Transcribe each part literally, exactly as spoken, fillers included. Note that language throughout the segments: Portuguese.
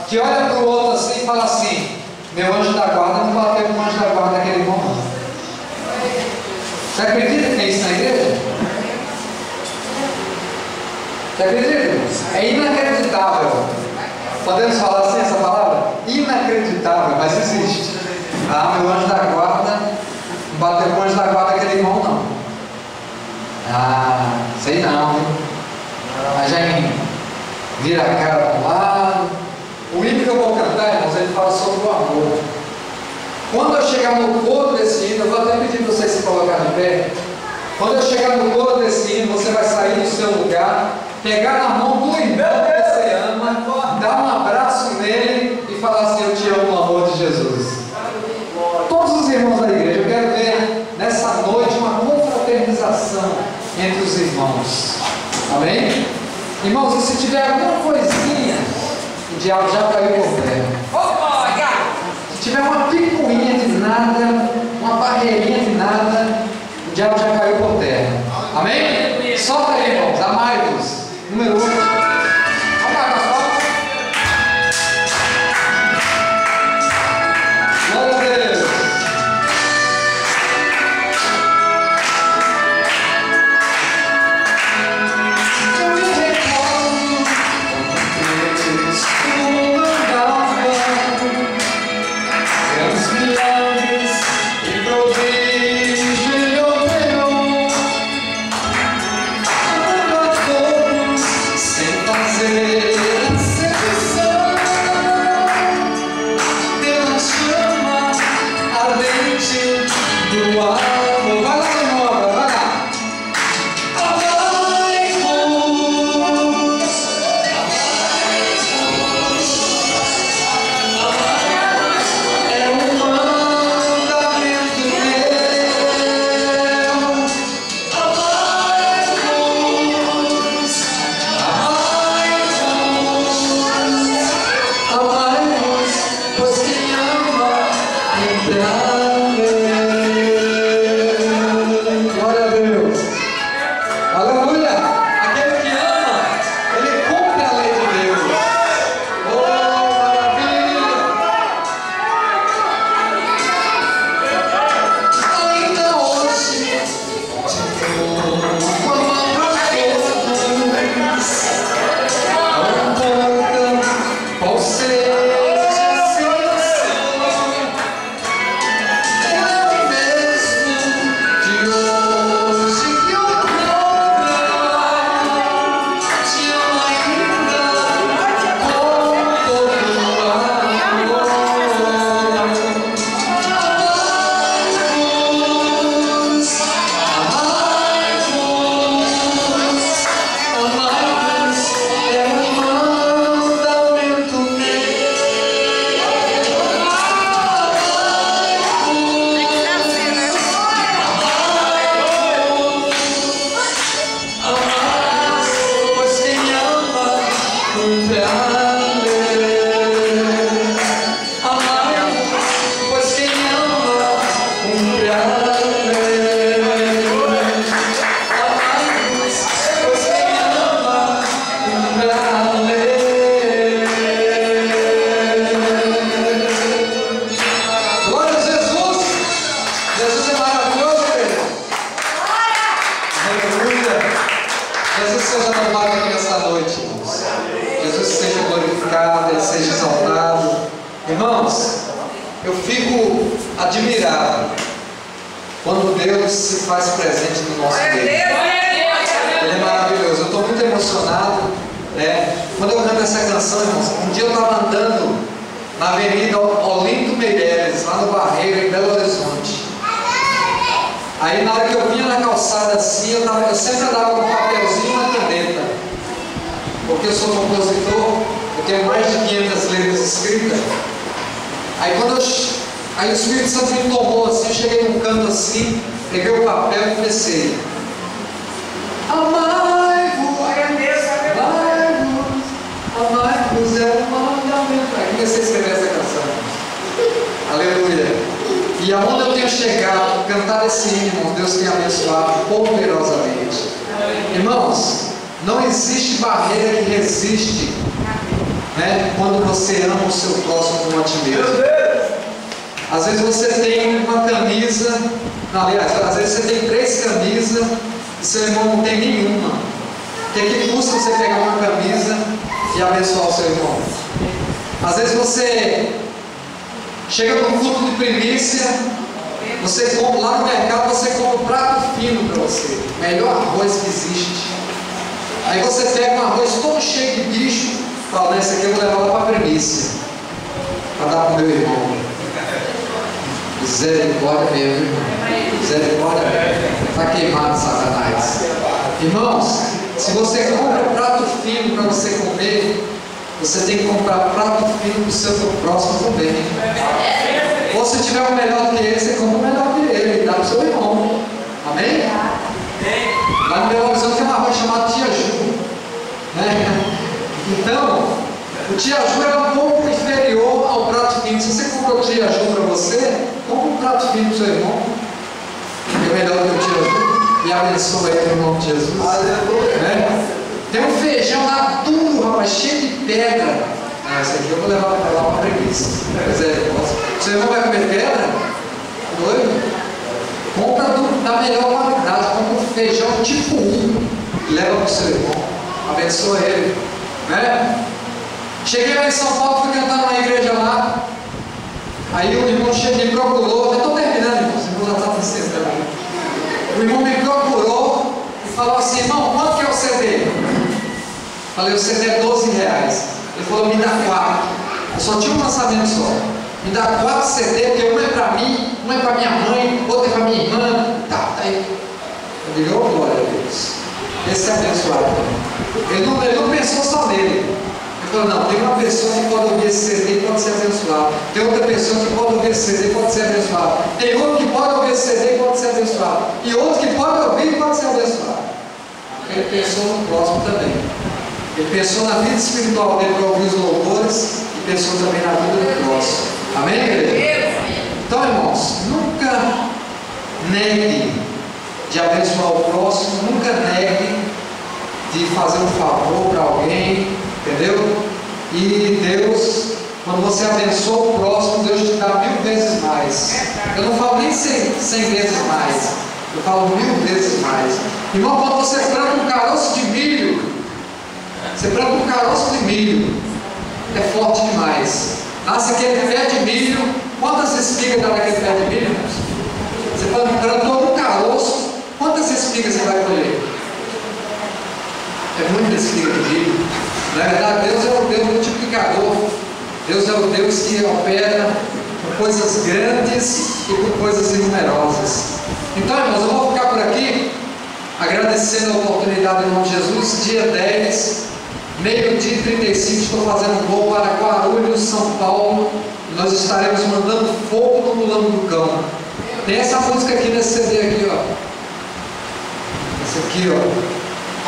que olha para o outro assim e fala assim: meu anjo da guarda não bateu com o anjo da guarda daquele irmão não. Você acredita que é isso na igreja? Você acredita, irmãos? É inacreditável. Podemos falar assim essa palavra? Inacreditável, mas existe. Ah, meu anjo da guarda não bateu com o anjo da guarda daquele irmão não. Ah, sei não, hein? Mas já vira a cara para um lado. O hino que eu vou cantar, irmãos, ele fala sobre o amor. Quando eu chegar no coro desse hino, eu vou até pedir para vocês se colocarem de pé. Quando eu chegar no coro desse hino, você vai sair do seu lugar, pegar na mão do irmão que você ama, dar um abraço nele e falar assim: eu te amo no amor de Jesus. Todos os irmãos da igreja, eu quero ver nessa noite uma confraternização entre os irmãos. Amém? Irmãos, e se tiver alguma coisinha, o diabo já caiu por terra. Se tiver uma picuinha de nada, uma barreirinha de nada, o diabo já caiu por terra. Amém? Solta aí, irmãos, amai-vos. Número um. Vamos lá, pessoal. Glória a Deus. Eu me recordo quando tu andava, grandes milagres e prodígios ele operou, amando a todos sem fazer acepção, pela chama ardente do amor. Vai lá, irmão, vai lá. Glória a Deus. Aleluia. Aquele que ama, ele cumpre a lei de Deus. Oh, maravilha. Ainda hoje te dou uma mão para todos. Não importa qual seja a situação, é o mesmo de hoje que eu vou te amo ainda com todo amor. Amai-vos, amai-vos, é um mandamento meu. Pois quem ama cumpre a lei. Amai-vos, pois quem ama cumpre a lei. Amai-vos, pois quem ama cumpre a lei. Glória a Jesus. Jesus é maravilhoso, querido. Aleluia. Jesus seja louvado aqui nesta noite, irmãos. Jesus seja glorificado, Ele seja exaltado. Irmãos, eu fico admirado quando Deus se faz presente no nosso meio. Ele é maravilhoso. Eu estou muito emocionado, né? Quando eu canto essa canção, irmãos, um dia eu estava andando na Avenida Olinto Meireles, lá no Barreiro, em Belo Horizonte. Aí na hora que eu vinha na calçada assim, eu, tava, eu sempre andava com um papelzinho e uma caneta, porque eu sou compositor, eu tenho mais de quinhentas letras escritas. Aí quando eu, aí o Espírito Santo me tomou assim, eu cheguei num canto assim, peguei o papel e comecei: amai-vos, amai-vos, amai-vos é um mandamento. Aí comecei a escrever essa canção. Aleluia. E aonde eu tenho chegado, cantar esse hino, Deus tem abençoado poderosamente. Irmãos, não existe barreira que resiste, né? Quando você ama o seu próximo como a ti mesmo. Às vezes você tem uma camisa, não, aliás, às vezes você tem três camisas e seu irmão não tem nenhuma. O que, que custa você pegar uma camisa e abençoar o seu irmão? Às vezes você chega num culto de primícia, você compra lá no mercado, você compra um prato fino para você, o melhor arroz que existe. Aí você pega um arroz todo cheio de bicho, fala, esse aqui eu vou levar lá para a primícia, para dar para o meu irmão. Misericórdia mesmo, irmão. Misericórdia mesmo. Está queimado, Satanás. Irmãos, se você compra um prato fino para você comer, você tem que comprar prato fino para o seu próximo também. Ou se tiver um melhor que ele, você compra o melhor que ele e dá para o seu irmão. Amém? Lá no Belo Horizonte tem uma rua chamada Tia Ju, né? Então, o Tia Ju é um pouco inferior ao prato fino. Se você compra o Tia Ju para você, compra um prato fino para o seu irmão. É melhor que o Tia Ju. E abençoa ele no nome de Jesus. Né? Tem um feijão lá duro, rapaz, cheio de pedra. Ah, esse aqui eu vou levar para lá para preguiça. Pois é, eu posso. Seu irmão vai comer pedra? Doido? Compra do, da melhor qualidade, compra um feijão tipo um e leva para o seu irmão. Abençoa ele. Né? Cheguei lá em São Paulo, fui cantar numa igreja lá. Aí o irmão chegou, me procurou. Já estou terminando, irmão. O irmão já está licença também. O irmão me procurou e falou assim: irmão, quanto que é o C D? Falei: o C D é doze reais. Ele falou: me dá quatro. Eu só tinha um lançamento só. Me dá quatro C D, porque um é para mim, um é para minha mãe, outro é para minha irmã. Tá, tá aí. Eu digo: oh, glória a Deus. Esse é abençoado. Ele não, ele não pensou só nele. Ele falou: não, tem uma pessoa que pode ouvir esse C D e pode ser abençoado. Tem outra pessoa que pode ouvir esse C D e pode ser abençoado. Tem outro que pode ouvir esse C D e pode ser abençoado. E outro que pode ouvir e pode ser abençoado. Ele pensou no próximo também. Ele pensou na vida espiritual dele para ouvir os louvores e pensou também na vida do próximo. Amém, igreja? Então, irmãos, nunca negue de abençoar o próximo, nunca negue de fazer um favor para alguém, entendeu? E Deus, quando você abençoa o próximo, Deus te dá mil vezes mais. Eu não falo nem cem, cem vezes mais, eu falo mil vezes mais. Irmão, quando você planta um caroço de milho, você planta um caroço de milho, é forte demais. Nasce aquele pé de milho, quantas espigas dá naquele pé de milho? Você plantou um caroço, quantas espigas você vai colher? É muita espiga de milho. Na verdade, Deus é o Deus multiplicador. Deus é o Deus que opera por coisas grandes e por coisas inumerosas. Então, irmãos, eu vou ficar por aqui, agradecendo a oportunidade em nome de Jesus. Dia dez, meio-dia e trinta e cinco, estou fazendo um voo para Guarulhos, São Paulo. E nós estaremos mandando fogo no Mulano do Cão. Tem essa música aqui nesse C D aqui, ó. Essa aqui, ó.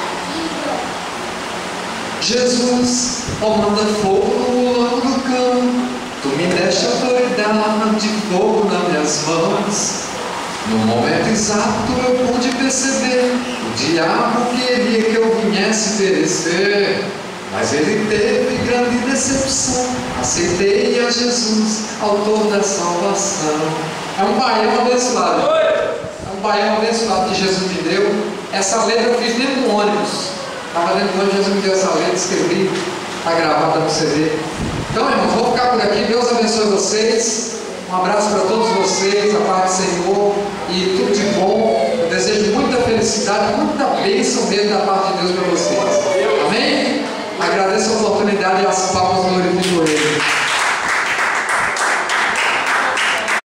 Jesus, ó, manda fogo no Mulano do Cão. Tu me deixa doidar de fogo nas minhas mãos. No momento exato eu pude perceber o diabo queria que eu viesse perecer, mas ele teve grande decepção. Aceitei a Jesus, autor da salvação. É um baião abençoado. É um baião abençoado que Jesus me deu. Essa letra eu fiz dentro do ônibus. Estava dentro do ônibus, Jesus me deu essa letra, escrevi, está gravada no C D. Então, irmãos, vou ficar por aqui. Deus abençoe vocês. Um abraço para todos vocês, a paz do Senhor e tudo de bom. Eu desejo muita felicidade, muita bênção mesmo da parte de Deus para vocês. Amém? Agradeço a oportunidade e as palmas glorificam Ele.